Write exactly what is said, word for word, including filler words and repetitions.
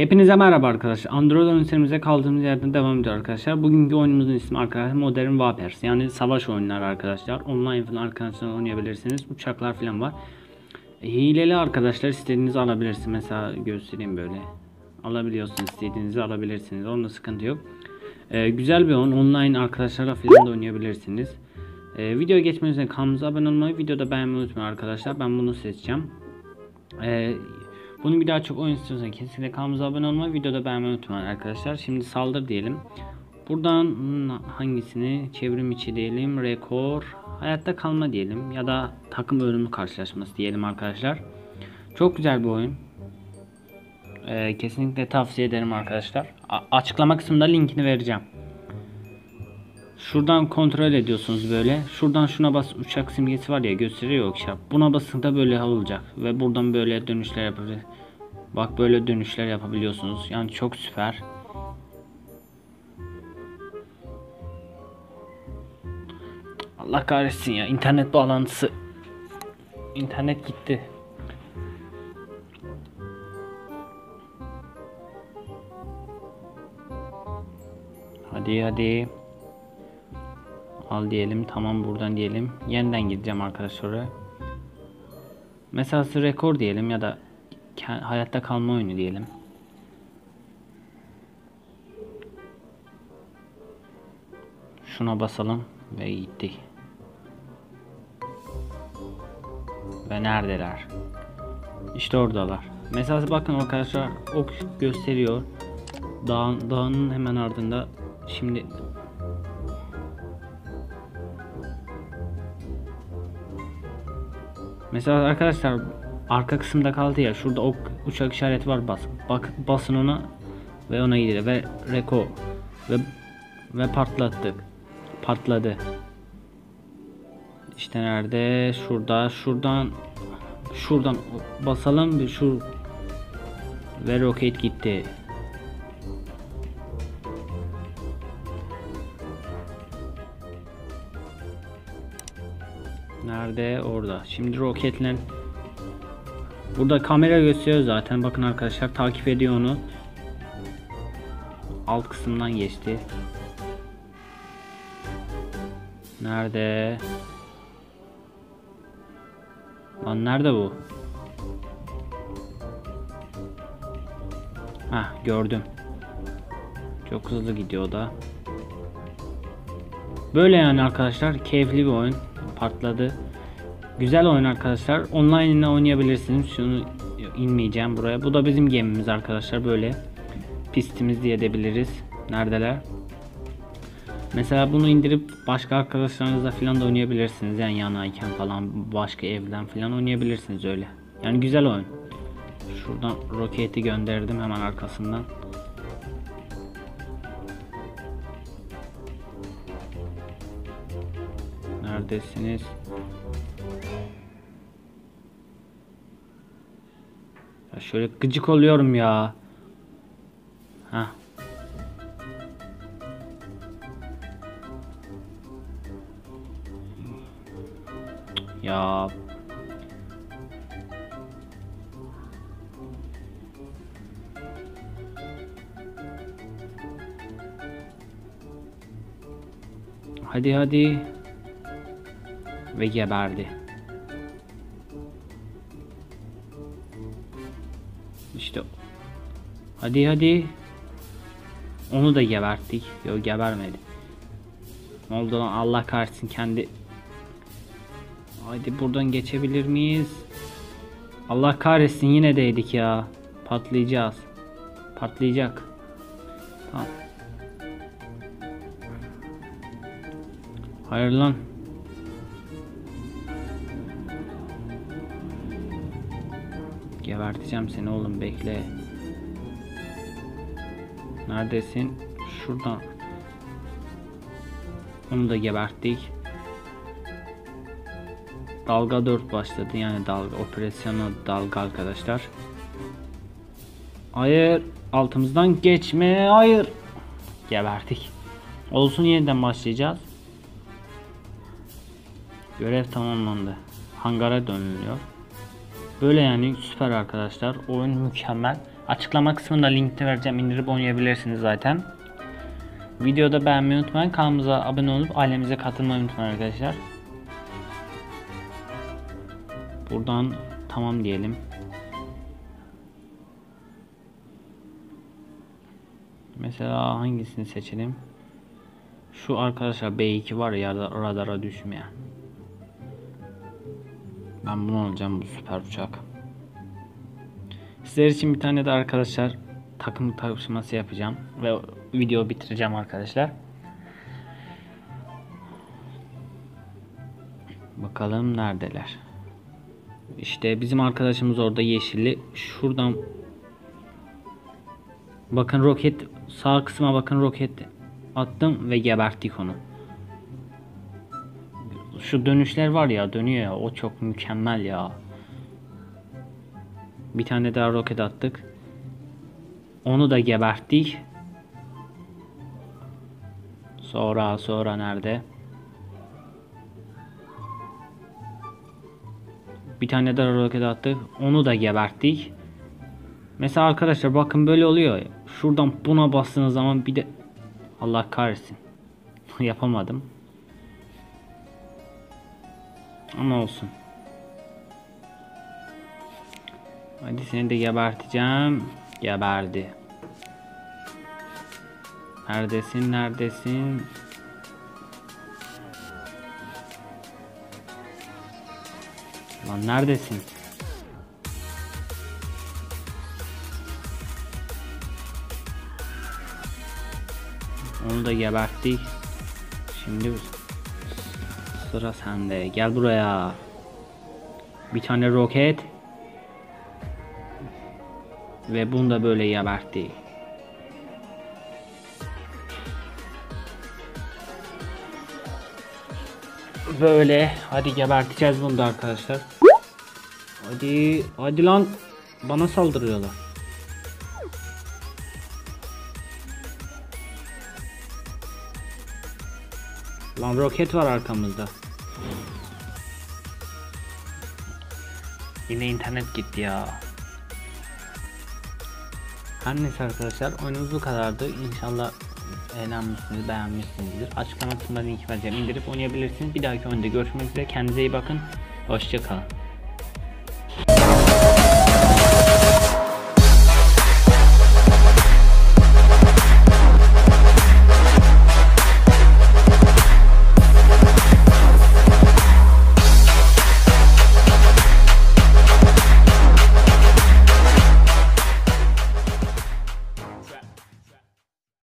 Hepinize merhaba arkadaşlar. Android oyun serimize kaldığımız yerden devam ediyor arkadaşlar. Bugünkü oyunumuzun ismi arkadaşlar Modern Warfare. Yani savaş oyunları arkadaşlar. Online falan arkadaşlar oynayabilirsiniz. Uçaklar falan var. E, hileli arkadaşlar istediğinizi alabilirsiniz. Mesela göstereyim böyle. Alabiliyorsunuz, istediğinizi alabilirsiniz. Onda sıkıntı yok. E, güzel bir oyun. Online arkadaşlarla falan da oynayabilirsiniz. E, video geçmeden önce kanalımıza abone olmayı, videoda beğenmeyi unutmayın arkadaşlar. Ben bunu seçeceğim. E, Bunu bir daha çok oyun istiyorsanız kesinlikle kanalımıza abone olmayı, videoda beğenmeyi unutmayın arkadaşlar. Şimdi saldır diyelim. Buradan hangisini, çevrim içi diyelim, rekor, hayatta kalma diyelim ya da takım ölümü karşılaşması diyelim arkadaşlar. Çok güzel bir oyun. Ee, kesinlikle tavsiye ederim arkadaşlar. A açıklama kısmında linkini vereceğim. Şuradan kontrol ediyorsunuz böyle. Şuradan şuna bas, uçak simgesi var ya, gösteriyor okşap. Buna basınca böyle olacak ve buradan böyle dönüşler yapabilir. Bak böyle dönüşler yapabiliyorsunuz. Yani çok süper. Allah kahretsin ya, internet bağlantısı. İnternet gitti. Hadi hadi. Al diyelim, tamam, buradan diyelim. Yeniden gideceğim arkadaşlar. Mesela rekor diyelim ya da hayatta kalma oyunu diyelim. Şuna basalım ve gitti. Ve neredeler? İşte oradalar. Mesela bakın arkadaşlar, ok gösteriyor. Dağın, dağın hemen ardında. Şimdi mesela arkadaşlar arka kısımda kaldı ya, şurada ok uçak işareti var, bas. Bak, basın ona ve ona gidiyor ve reko ve ve patlattık. Patladı. İşte nerede? Şurada. Şuradan şuradan basalım bir şu ve roket gitti. Nerede? Orada. Şimdi roketle burada kamera gösteriyor zaten. Bakın arkadaşlar, takip ediyor onu. Alt kısımdan geçti. Nerede? Lan nerede bu? Hah, gördüm. Çok hızlı gidiyor da. Böyle yani arkadaşlar, keyifli bir oyun. Patladı. Güzel oyun arkadaşlar. Online ile oynayabilirsiniz. Şunu inmeyeceğim buraya. Bu da bizim gemimiz arkadaşlar, böyle. Pistimiz diye edebiliriz. Neredeler? Mesela bunu indirip başka arkadaşlarınızla falan da oynayabilirsiniz. Yani yanayken falan, başka evden falan oynayabilirsiniz öyle. Yani güzel oyun. Şuradan roketi gönderdim hemen arkasından. Neredesiniz? Ya şöyle gıcık oluyorum ya. Heh. Ya. Hadi hadi. Ve geberdi. İşte. Hadi hadi. Onu da geberttik. Yok, gebermedi. Ne oldu lan, Allah kahretsin kendi. Haydi buradan geçebilir miyiz? Allah kahretsin, yine değdik ya. Patlayacağız. Patlayacak. Tamam. Hayır lan. Geberteceğim seni oğlum, bekle. Neredesin? Şuradan. Onu da geberttik. Dalga dört başladı, yani dalga operasyonu dalga arkadaşlar. Hayır, altımızdan geçme, hayır. Gebertik. Olsun, yeniden başlayacağız. Görev tamamlandı. Hangara dönülüyor. Böyle yani, süper arkadaşlar. Oyun mükemmel. Açıklama kısmında linkte vereceğim, indirip oynayabilirsiniz zaten. Videoda beğenmeyi unutmayın. Kanalımıza abone olup ailemize katılmayı unutmayın arkadaşlar. Buradan tamam diyelim. Mesela hangisini seçelim? Şu arkadaşlar B iki var ya, radara düşmeyen. Ben bunu alacağım, bu süper uçak. Sizler için bir tane de arkadaşlar takım tartışması yapacağım ve video bitireceğim arkadaşlar. Bakalım neredeler? İşte bizim arkadaşımız orada, yeşilli. Şuradan bakın, roket sağ kısma bakın, roket attım ve geberttik onu. Şu dönüşler var ya, dönüyor ya, o çok mükemmel ya. Bir tane daha roket attık. Onu da geberttik. Sonra sonra nerede? Bir tane daha roket attık. Onu da geberttik. Mesela arkadaşlar bakın böyle oluyor. Şuradan buna bastığınız zaman bir de Allah kahretsin. Yapamadım. Ama olsun. Hadi seni de geberteceğim. Geberdi. Neredesin? Neredesin? Lan neredesin? Onu da geberttik. Şimdi sıra sende. Gel buraya. Bir tane roket. Ve bunu da böyle geberttik. Böyle. Hadi geberteceğiz bunu da arkadaşlar. Hadi. Hadi lan. Bana saldırıyorlar. Lan roket var arkamızda. Yine internet gitti ya. Her neyse arkadaşlar, oyunumuz bu kadardı. İnşallah eğlenmişsiniz, beğenmişsinizdir. Açıklama kısmında link vereceğim, indirip oynayabilirsiniz. Bir dahaki oyunda görüşmek üzere. Kendinize iyi bakın. Hoşça kalın.